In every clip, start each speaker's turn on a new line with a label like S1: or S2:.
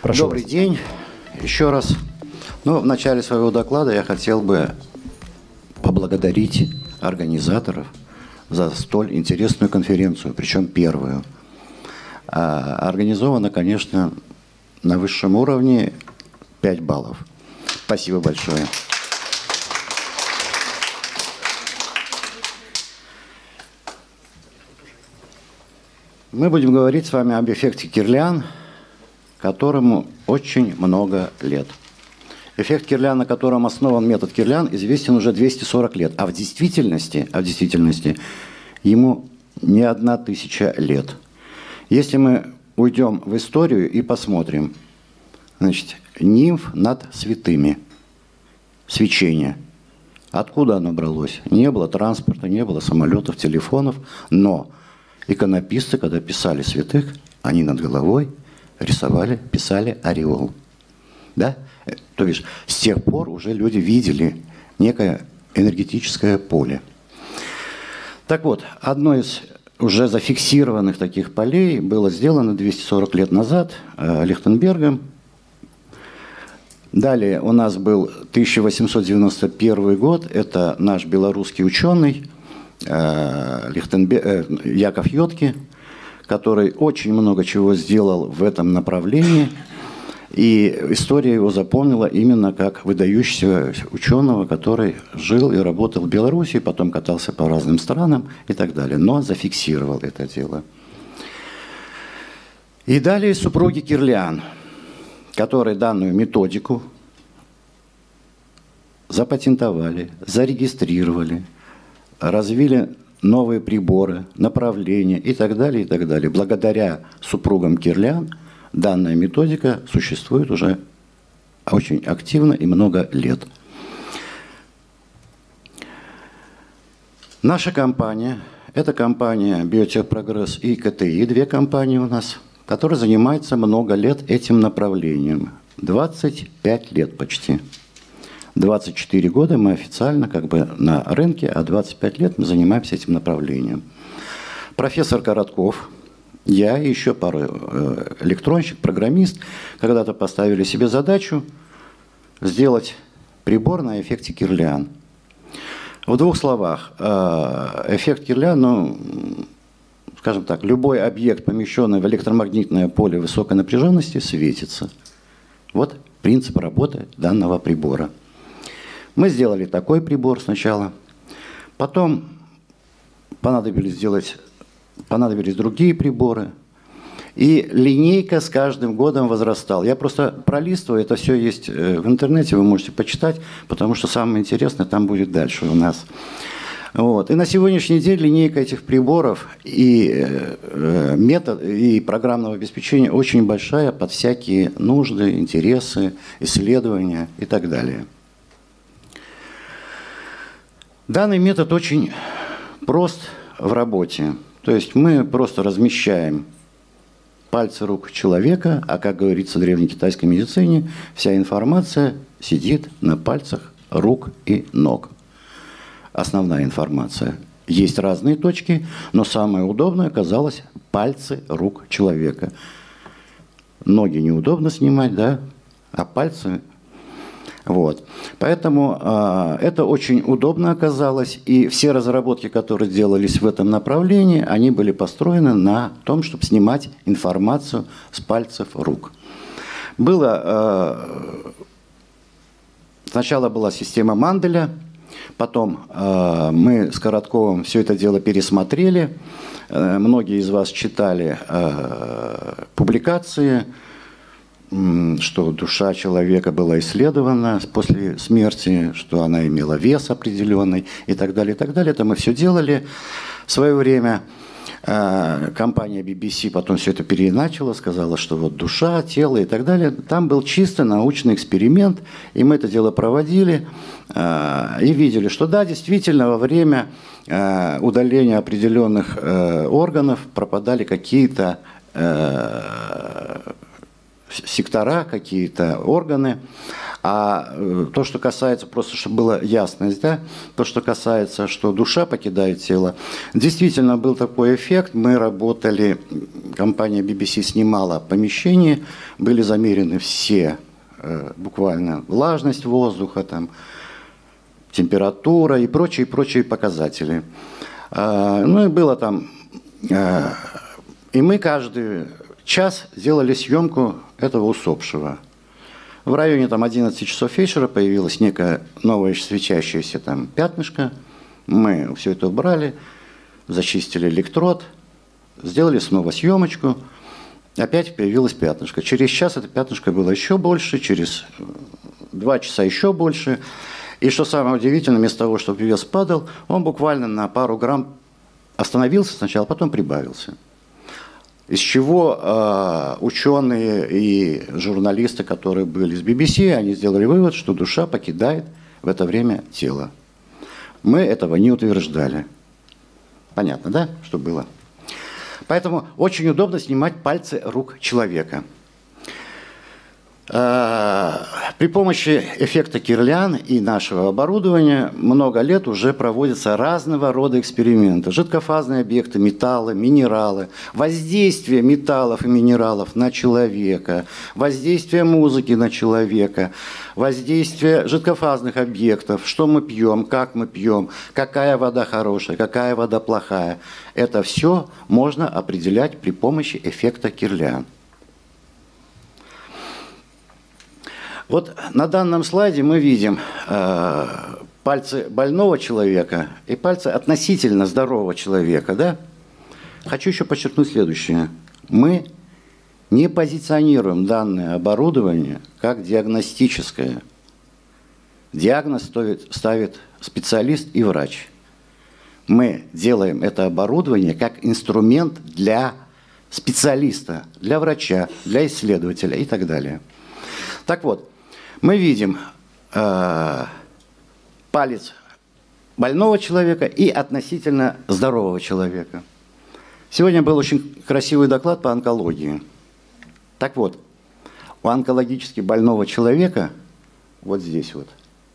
S1: Добрый день. Еще раз. В начале своего доклада я хотел бы поблагодарить организаторов за столь интересную конференцию, причем первую. Организовано, конечно, на высшем уровне 5 баллов. Спасибо большое. Мы будем говорить с вами об эффекте Кирлиан, которому очень много лет. Эффект Кирлиан, на котором основан метод Кирлиан, известен уже 240 лет, а в действительности ему не 1000 лет. Если мы уйдем в историю и посмотрим, значит, нимф над святыми, свечение. Откуда оно бралось? Не было транспорта, не было самолетов, телефонов, но иконописцы, когда писали святых, они над головой рисовали, писали ореол. Да? То есть с тех пор уже люди видели некое энергетическое поле. Так вот, одно из уже зафиксированных таких полей было сделано 240 лет назад Лихтенбергом. Далее у нас был 1891 год, это наш белорусский ученый Яков Йодки, который очень много чего сделал в этом направлении. И история его запомнила именно как выдающегося ученого, который жил и работал в Беларуси, потом катался по разным странам и так далее, но зафиксировал это дело. И далее супруги Кирлиан, которые данную методику запатентовали, зарегистрировали, развили новые приборы, направления и так далее, и так далее. Благодаря супругам Кирлиан данная методика существует уже очень активно и много лет. Наша компания, это компания Биотехпрогресс и КТИ, 2 компании у нас, которые занимаются много лет этим направлением. 25 лет почти. 24 года мы официально на рынке, а 25 лет мы занимаемся этим направлением. Профессор Коротков, я и еще пару электронщик, программист, когда-то поставили себе задачу сделать прибор на эффекте Кирлиан. В 2 словах, эффект Кирлиан, скажем так, любой объект, помещенный в электромагнитное поле высокой напряженности, светится. Вот принцип работы данного прибора. Мы сделали такой прибор сначала, потом понадобились другие приборы, и линейка с каждым годом возрастала. Я просто пролистываю, это все есть в интернете, вы можете почитать, потому что самое интересное там будет дальше у нас. Вот. И на сегодняшний день линейка этих приборов и метод, и программного обеспечения очень большая под всякие нужды, интересы, исследования и так далее. Данный метод очень прост в работе. То есть мы просто размещаем пальцы рук человека, а как говорится в древнекитайской медицине, вся информация сидит на пальцах рук и ног. Основная информация. Есть разные точки, но самое удобное оказалось пальцы рук человека. Ноги неудобно снимать, да, а пальцы... Вот. Поэтому это очень удобно оказалось, и все разработки, которые делались в этом направлении, они были построены на том, чтобы снимать информацию с пальцев рук. Сначала была система Манделя, потом мы с Коротковым все это дело пересмотрели, многие из вас читали публикации, что душа человека была исследована после смерти, что она имела вес определенный и так далее, и так далее. Это мы все делали в свое время. Компания BBC потом все это переиначила, сказала, что вот душа, тело и так далее. Там был чисто научный эксперимент, и мы это дело проводили и видели, что да, действительно, во время удаления определенных органов пропадали какие-то сектора, какие-то органы. А то, что касается, просто чтобы была ясность, да, то, что касается, что душа покидает тело, действительно был такой эффект. Мы работали, компания BBC снимала помещение, были замерены все, буквально, влажность воздуха, там, температура и прочие показатели. Ну и было там, и мы каждый час делали съемку этого усопшего. В районе там 11 часов вечера появилось некое новое свечащееся там пятнышко. Мы все это убрали, зачистили электрод, сделали снова съемочку. Опять появилось пятнышко. Через час это пятнышко было еще больше, через 2 часа еще больше. И что самое удивительное, вместо того, чтобы вес падал, он буквально на пару грамм остановился сначала, потом прибавился. Из чего ученые и журналисты, которые были с BBC, они сделали вывод, что душа покидает в это время тело. Мы этого не утверждали. Понятно, да, что было? Поэтому очень удобно снимать пальцы рук человека. При помощи эффекта Кирлян и нашего оборудования много лет уже проводятся разного рода эксперименты. Жидкофазные объекты, металлы, минералы, воздействие металлов и минералов на человека, воздействие музыки на человека, воздействие жидкофазных объектов, что мы пьем, как мы пьем, какая вода хорошая, какая вода плохая. Это все можно определять при помощи эффекта Кирлян. Вот на данном слайде мы видим пальцы больного человека и пальцы относительно здорового человека. Да? Хочу еще подчеркнуть следующее. Мы не позиционируем данное оборудование как диагностическое. Диагноз ставит специалист и врач. Мы делаем это оборудование как инструмент для специалиста, для врача, для исследователя и так далее. Так вот, мы видим палец больного человека и относительно здорового человека. Сегодня был очень красивый доклад по онкологии. Так вот, у онкологически больного человека, вот здесь вот,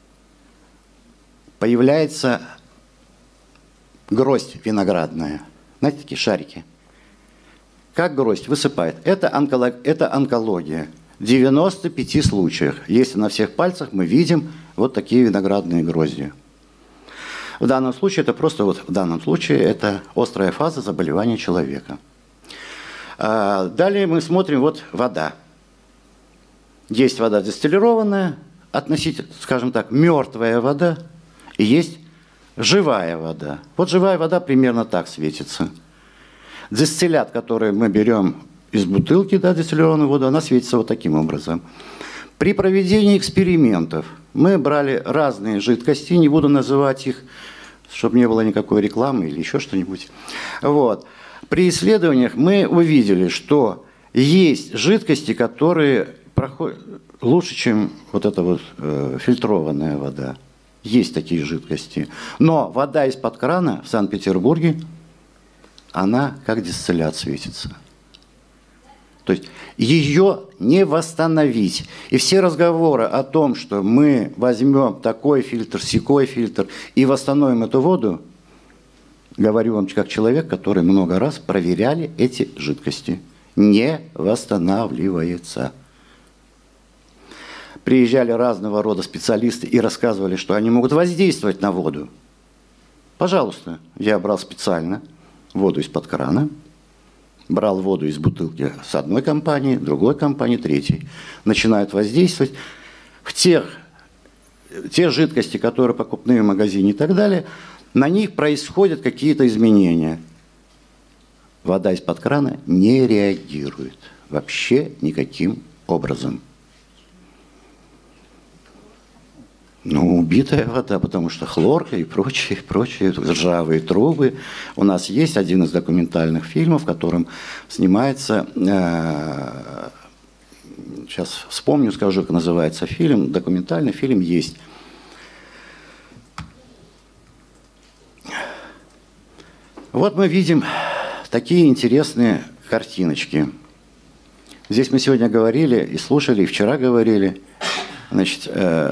S1: появляется гроздь виноградная. Знаете, такие шарики. Как гроздь высыпает. Это онкология. В 95 случаях, если на всех пальцах мы видим вот такие виноградные грозди. В данном случае это просто в данном случае это острая фаза заболевания человека. Далее мы смотрим вот вода. Есть вода дистиллированная, относительно, скажем так, мертвая вода, и есть живая вода. Вот живая вода примерно так светится. Дистиллят, который мы берем из бутылки, да, дистиллированную воду, она светится вот таким образом. При проведении экспериментов мы брали разные жидкости, не буду называть их, чтобы не было никакой рекламы или еще что-нибудь. Вот. При исследованиях мы увидели, что есть жидкости, которые проходят лучше, чем вот эта вот фильтрованная вода. Есть такие жидкости. Но вода из-под крана в Санкт-Петербурге, она как дистиллят светится. То есть ее не восстановить. И все разговоры о том, что мы возьмем такой фильтр, сякой фильтр и восстановим эту воду, говорю вам как человек, который много раз проверяли эти жидкости, не восстанавливается. Приезжали разного рода специалисты и рассказывали, что они могут воздействовать на воду. Пожалуйста, я брал специально воду из-под крана, брал воду из бутылки с одной компании, другой компании, третьей. Начинают воздействовать. В те жидкости, которые покупные в магазине и так далее, на них происходят какие-то изменения. Вода из-под крана не реагирует вообще никаким образом. Ну, убитая вода, потому что хлорка и прочие ржавые трубы. У нас есть один из документальных фильмов, в котором снимается, сейчас вспомню, скажу, как называется фильм, документальный фильм есть. Вот мы видим такие интересные картиночки. Здесь мы сегодня говорили и слушали, и вчера говорили. Значит,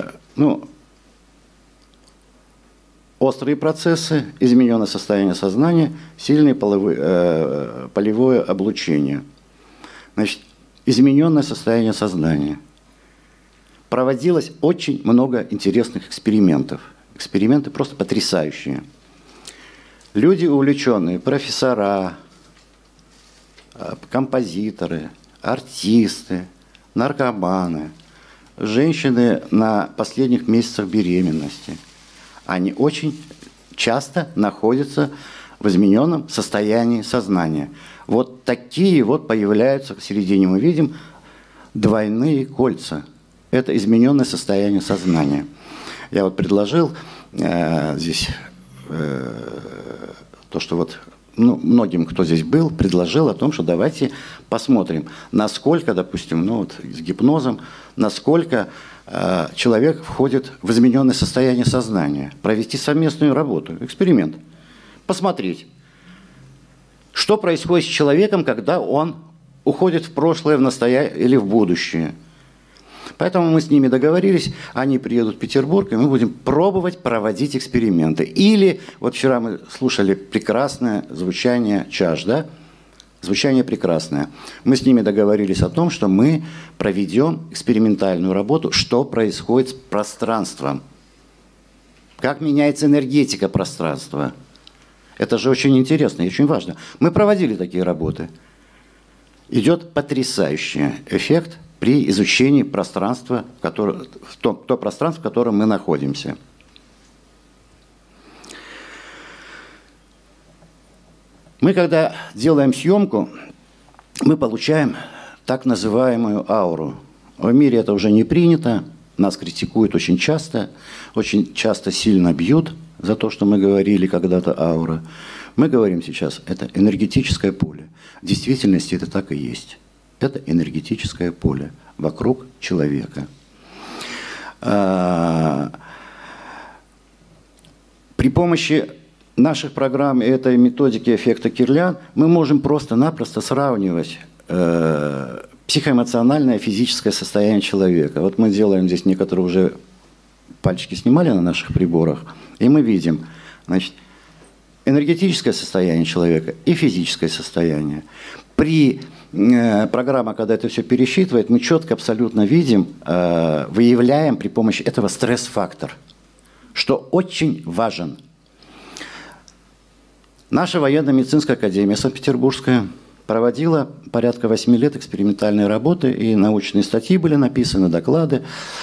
S1: острые процессы, измененное состояние сознания, сильное полевое облучение. Значит, измененное состояние сознания. Проводилось очень много интересных экспериментов. Эксперименты просто потрясающие. Люди увлеченные, профессора, композиторы, артисты, наркоманы, женщины на последних месяцах беременности, они очень часто находятся в измененном состоянии сознания. Вот такие вот появляются, в середине мы видим, двойные кольца. Это измененное состояние сознания. Я вот предложил здесь то, что вот многим, кто здесь был, предложил о том, что давайте посмотрим, насколько, допустим, с гипнозом, насколько человек входит в измененное состояние сознания, провести совместную работу, эксперимент, посмотреть, что происходит с человеком, когда он уходит в прошлое, в настоящее или в будущее. Поэтому мы с ними договорились, они приедут в Петербург, и мы будем пробовать проводить эксперименты. Или, вот вчера мы слушали прекрасное звучание чаш, да? Звучание прекрасное. Мы с ними договорились о том, что мы проведем экспериментальную работу, что происходит с пространством. Как меняется энергетика пространства. Это же очень интересно и очень важно. Мы проводили такие работы. Идет потрясающий эффект при то пространство, в котором мы находимся. Мы, когда делаем съемку, мы получаем так называемую ауру. В мире это уже не принято, нас критикуют очень часто сильно бьют за то, что мы говорили когда-то аура. Мы говорим сейчас, это энергетическое поле. В действительности это так и есть. Это энергетическое поле вокруг человека. При помощи наших программ и этой методики эффекта Кирлян мы можем просто-напросто сравнивать психоэмоциональное и физическое состояние человека. Вот мы делаем здесь, некоторые уже пальчики снимали на наших приборах, и мы видим, значит, энергетическое состояние человека и физическое состояние. При программа, когда это все пересчитывает, мы четко абсолютно видим, выявляем при помощи этого стресс-фактор, что очень важен. Наша военно-медицинская академия Санкт-Петербургская проводила порядка 8 лет экспериментальной работы, и научные статьи были написаны, доклады.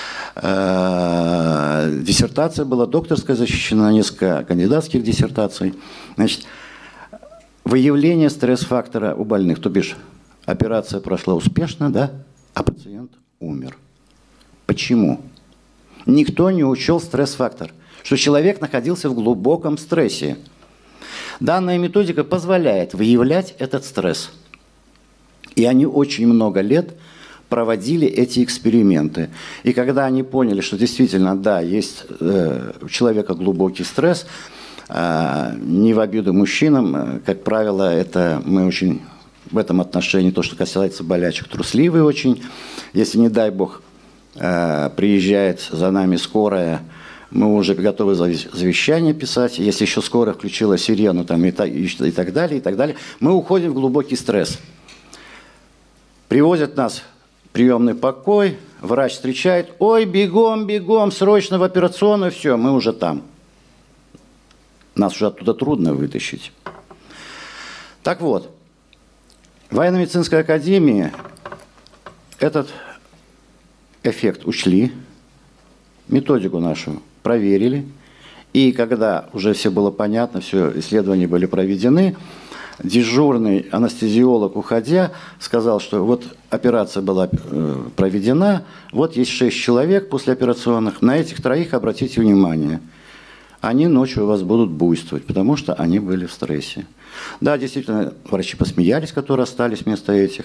S1: Диссертация была докторская защищена, несколько кандидатских диссертаций. Значит, выявление стресс-фактора у больных, то бишь операция прошла успешно, да, а пациент умер. Почему? Никто не учел стресс-фактор, что человек находился в глубоком стрессе. Данная методика позволяет выявлять этот стресс. И они очень много лет проводили эти эксперименты. И когда они поняли, что действительно, да, есть у человека глубокий стресс, не в обиду мужчинам, как правило, это мы очень в этом отношении, то, что касается болячек, трусливые очень. Если, не дай бог, приезжает за нами скорая, мы уже готовы завещание писать. Если еще скорая включила сирену там, и так далее, и так далее, мы уходим в глубокий стресс. Привозят нас в приемный покой, врач встречает, ой, бегом, бегом, срочно в операционную, все, мы уже там. Нас уже оттуда трудно вытащить. Так вот, в военно-медицинской академии этот эффект учли, методику нашу проверили, и когда уже все было понятно, все исследования были проведены, дежурный анестезиолог, уходя, сказал, что вот операция была проведена, вот есть 6 человек послеоперационных, на этих 3 обратите внимание, они ночью у вас будут буйствовать, потому что они были в стрессе. Да, действительно, врачи посмеялись, которые остались вместо этих.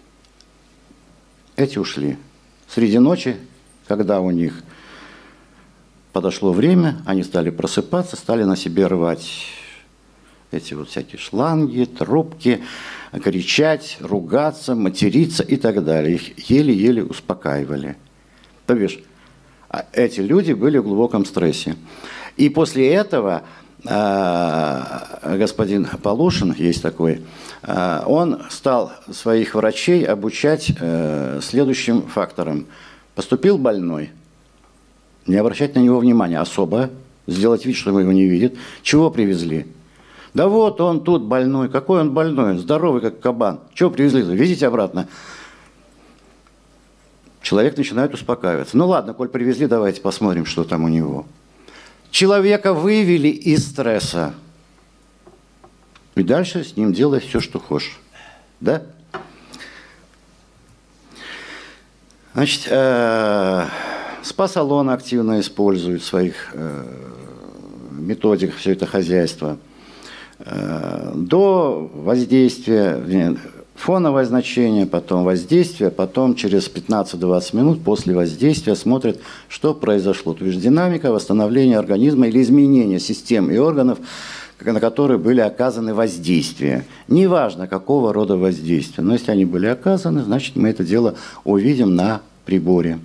S1: Эти ушли. Среди ночи, когда у них подошло время, они стали просыпаться, стали на себе рвать эти вот всякие шланги, трубки, кричать, ругаться, материться и так далее. Их еле-еле успокаивали. То бишь, эти люди были в глубоком стрессе. И после этого господин Полушин, есть такой, он стал своих врачей обучать следующим факторам. Поступил больной, не обращать на него внимания особо, сделать вид, что его не видит. Чего привезли? Да вот он тут больной. Какой он больной? Здоровый, как кабан. Чего привезли? Везите обратно. Человек начинает успокаиваться. Ну ладно, коль привезли, давайте посмотрим, что там у него. Человека вывели из стресса. И дальше с ним делай все, что хочешь. Да? Значит, спа-салоны активно используют в своих методиках все это хозяйство. До воздействия, фоновое значение, потом воздействие, потом через 15-20 минут после воздействия смотрят, что произошло. То есть динамика восстановления организма или изменения систем и органов, на которые были оказаны воздействия. Неважно, какого рода воздействия, но если они были оказаны, значит, мы это дело увидим на приборе.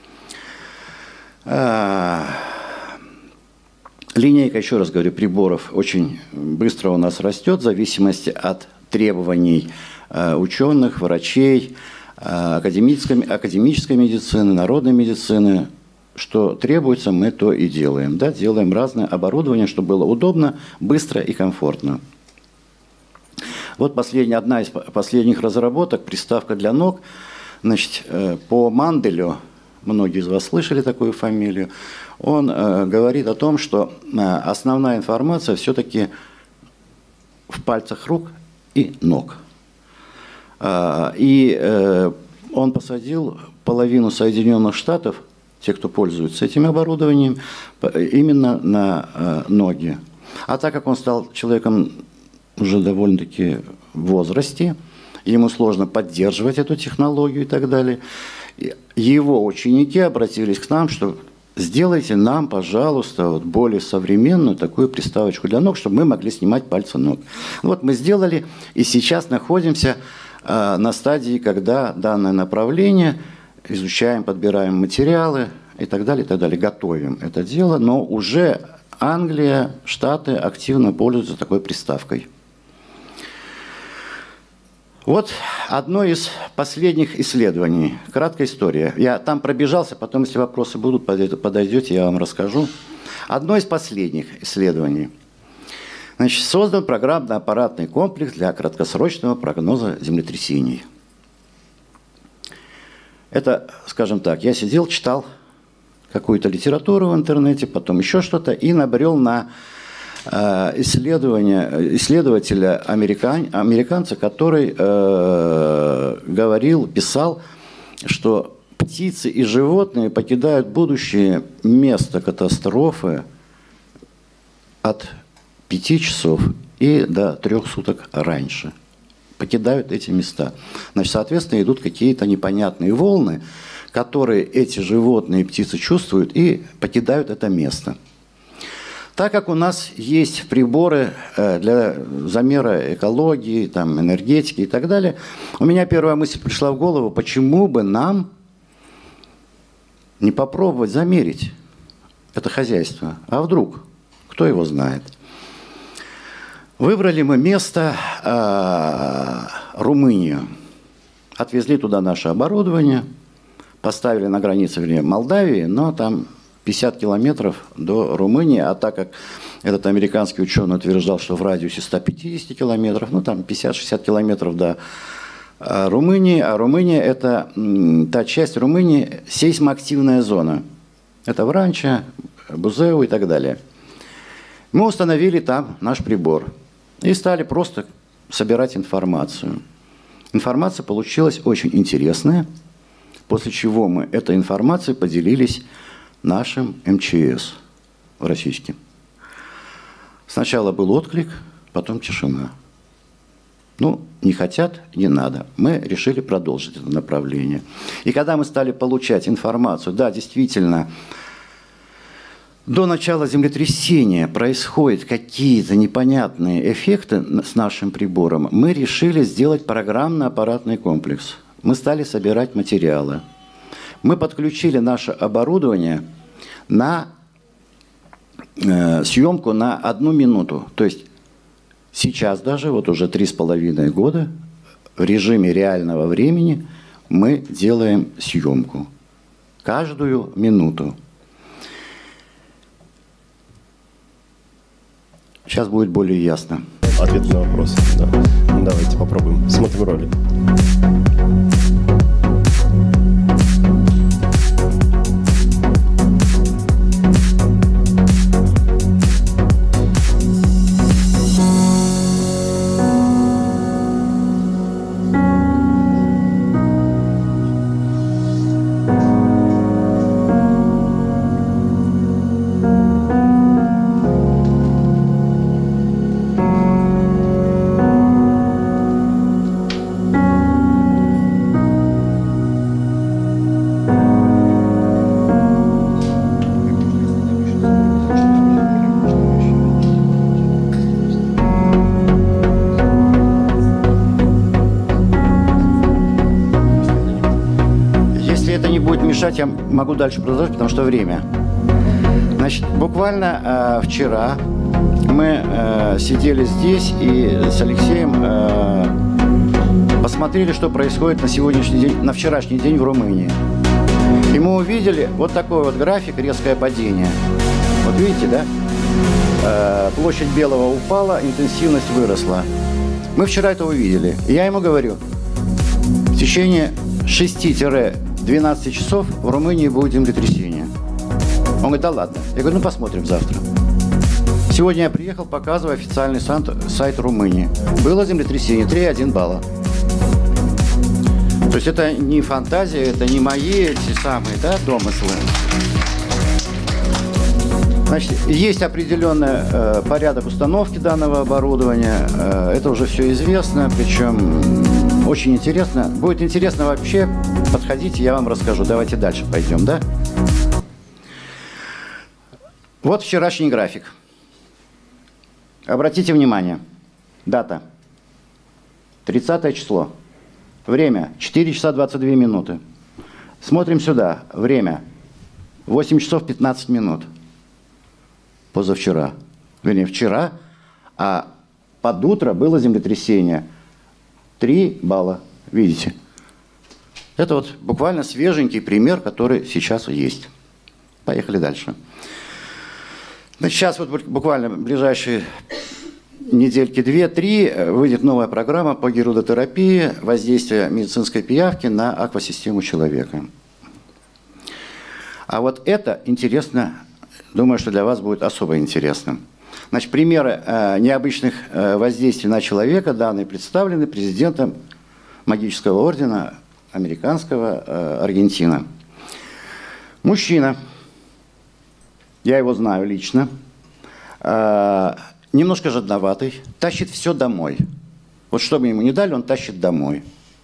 S1: Линейка, еще раз говорю, приборов очень быстро у нас растет в зависимости от требований ученых, врачей, академической медицины, народной медицины. Что требуется, мы то и делаем. Да? Делаем разное оборудование, чтобы было удобно, быстро и комфортно. Вот одна из последних разработок, приставка для ног. Значит, по Манделю, многие из вас слышали такую фамилию, он говорит о том, что основная информация все-таки в пальцах рук и ног. И он посадил половину Соединенных Штатов, те, кто пользуется этим оборудованием, именно на ноги. А так как он стал человеком уже довольно-таки в возрасте, ему сложно поддерживать эту технологию и так далее, его ученики обратились к нам, что сделайте нам, пожалуйста, вот более современную такую приставочку для ног, чтобы мы могли снимать пальцы ног. Вот мы сделали, и сейчас находимся на стадии, когда данное направление изучаем, подбираем материалы и так далее, готовим это дело, но уже Англия, Штаты активно пользуются такой приставкой. Вот одно из последних исследований. Краткая история. Я там пробежался, потом, если вопросы будут, подойдете, я вам расскажу. Одно из последних исследований. Значит, создан программно-аппаратный комплекс для краткосрочного прогноза землетрясений. Это, скажем так, я сидел, читал какую-то литературу в интернете, потом еще что-то, и набрел на исследователя американца, который писал, что птицы и животные покидают будущее место катастрофы от 5 часов и до 3 суток раньше. Покидают эти места. Значит, соответственно, идут какие-то непонятные волны, которые эти животные и птицы чувствуют и покидают это место. Так как у нас есть приборы для замера экологии, там, энергетики и так далее, у меня первая мысль пришла в голову, почему бы нам не попробовать замерить это хозяйство? А вдруг? Кто его знает? Выбрали мы место Румынию. Отвезли туда наше оборудование, поставили на границе, вернее, Молдавии, но там 50 километров до Румынии, а так как этот американский ученый утверждал, что в радиусе 150 километров, ну там 50-60 километров до Румынии, а Румыния – это та часть Румынии, сейсмоактивная зона. Это Вранча, Бузеу и так далее. Мы установили там наш прибор и стали просто собирать информацию. Информация получилась очень интересная, после чего мы этой информацией поделились нашим МЧС российским. Сначала был отклик, потом тишина. Ну, не хотят, не надо. Мы решили продолжить это направление. И когда мы стали получать информацию, да, действительно, до начала землетрясения происходят какие-то непонятные эффекты с нашим прибором, мы решили сделать программно-аппаратный комплекс. Мы стали собирать материалы. Мы подключили наше оборудование на съемку на 1 минуту. То есть сейчас даже, вот уже 3,5 года, в режиме реального времени мы делаем съемку. Каждую минуту. Сейчас будет более ясно.
S2: Ответ на вопрос. Да. Давайте попробуем. Смотрим ролик.
S1: Я могу дальше продолжать, потому что время. Значит, буквально вчера мы сидели здесь и с Алексеем посмотрели, что происходит на сегодняшний день, на вчерашний день в Румынии. И мы увидели вот такой вот график, резкое падение. Вот видите, да? Площадь Белого упала, интенсивность выросла. Мы вчера это увидели. И я ему говорю, в течение 6-12 часов в Румынии будет землетрясение. Он говорит, да ладно. Я говорю, ну посмотрим завтра. Сегодня я приехал, показываю официальный сайт Румынии. Было землетрясение, 3,1 балла. То есть это не фантазия, это не мои эти самые, да, домыслы. Значит, есть определенный порядок установки данного оборудования. Это уже все известно, причем очень интересно. Будет интересно вообще, подходите, я вам расскажу. Давайте дальше пойдем, да? Вот вчерашний график. Обратите внимание. Дата. 30 число. Время. 4 часа 22 минуты. Смотрим сюда. Время. 8 часов 15 минут. Позавчера. Вернее, вчера. А под утро было землетрясение. 3 балла. Видите? Это вот буквально свеженький пример, который сейчас есть. Поехали дальше. Значит, сейчас вот буквально в ближайшие недельки 2-3 выйдет новая программа по герудотерапии, воздействие медицинской пиявки на аквасистему человека. А вот это интересно, думаю, что для вас будет особо интересно. Значит, примеры необычных воздействий на человека, данные представлены президентом магического ордена американского Аргентина. Мужчина, я его знаю лично, немножко жадноватый, тащит все домой. Вот что бы ему не дали, он тащит домой.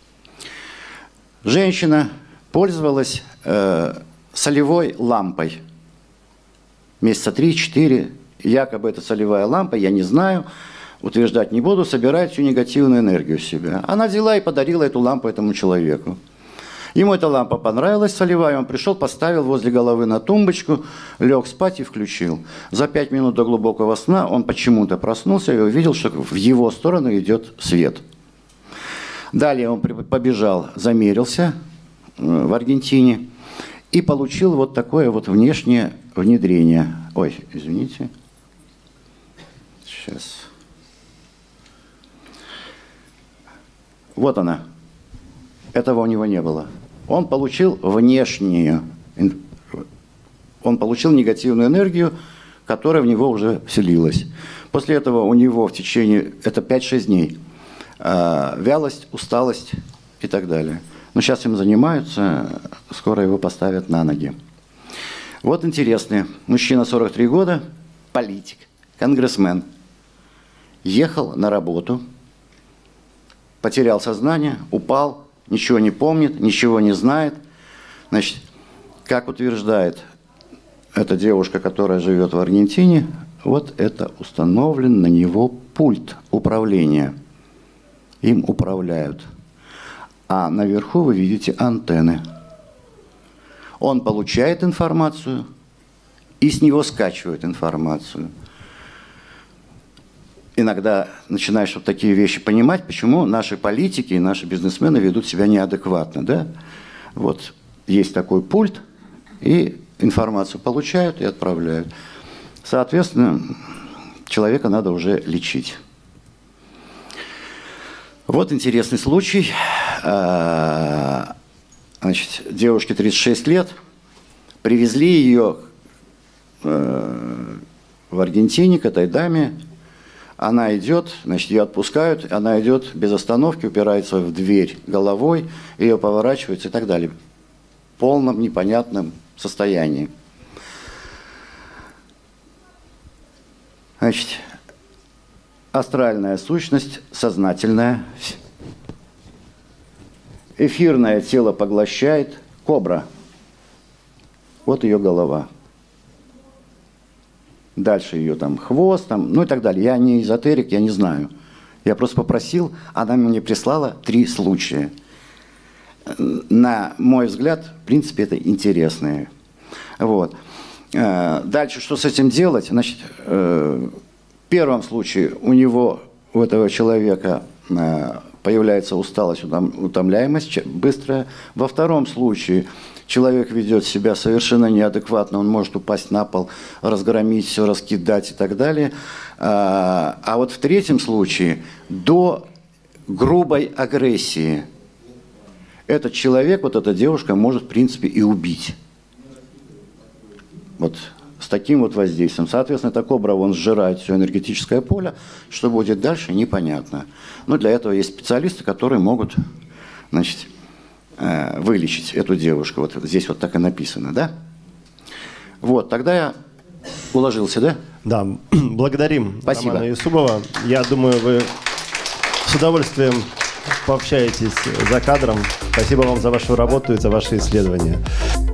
S1: Женщина пользовалась солевой лампой. Месяца 3-4, якобы это солевая лампа, я не знаю, утверждать не буду, собирает всю негативную энергию в себя. Она взяла и подарила эту лампу этому человеку. Ему эта лампа понравилась, солевая, он пришел, поставил возле головы на тумбочку, лег спать и включил. За 5 минут до глубокого сна он почему-то проснулся и увидел, что в его сторону идет свет. Далее он побежал, замерился в Аргентине и получил вот такое вот внешнее внедрение. Ой, извините. Сейчас. Вот она. Этого у него не было. Он получил внешнюю, он получил негативную энергию, которая в него уже вселилась. После этого у него в течение, это 5-6 дней, вялость, усталость и так далее. Но сейчас им занимаются, скоро его поставят на ноги. Вот интересный. Мужчина 43 года, политик, конгрессмен. Ехал на работу, потерял сознание, упал, ничего не помнит, ничего не знает. Значит, как утверждает эта девушка, которая живет в Аргентине, вот это установлен на него пульт управления. Им управляют. А наверху вы видите антенны. Он получает информацию и с него скачивают информацию. Иногда начинаешь вот такие вещи понимать, почему наши политики и наши бизнесмены ведут себя неадекватно. Да? Вот есть такой пульт, и информацию получают и отправляют. Соответственно, человека надо уже лечить. Вот интересный случай. Значит, девушке 36 лет, привезли ее в Аргентине к этой даме. Она идет, значит, ее отпускают, она идет без остановки, упирается в дверь головой, ее поворачивается и так далее. В полном непонятном состоянии. Значит, астральная сущность, сознательная, эфирное тело поглощает, кобра. Вот ее голова. Дальше ее там хвост, там, ну и так далее. Я не эзотерик, я не знаю. Я просто попросил, она мне прислала 3 случая. На мой взгляд, в принципе, это интересные. Вот. Дальше, что с этим делать? Значит, в первом случае у него, у этого человека, появляется усталость, утомляемость быстрая. Во втором случае человек ведет себя совершенно неадекватно, он может упасть на пол, разгромить все, раскидать и так далее. А вот в третьем случае до грубой агрессии этот человек, вот эта девушка может, в принципе, и убить. Вот с таким вот воздействием. Соответственно, эта кобра, он сжирает все энергетическое поле. Что будет дальше, непонятно. Но для этого есть специалисты, которые могут, значит, вылечить эту девушку. Вот здесь вот так и написано, да? Вот, тогда я уложился, да?
S2: Да, благодарим.
S1: Спасибо.
S2: Романа Юсупова. Я думаю, вы с удовольствием пообщаетесь за кадром. Спасибо вам за вашу работу и за ваши исследования.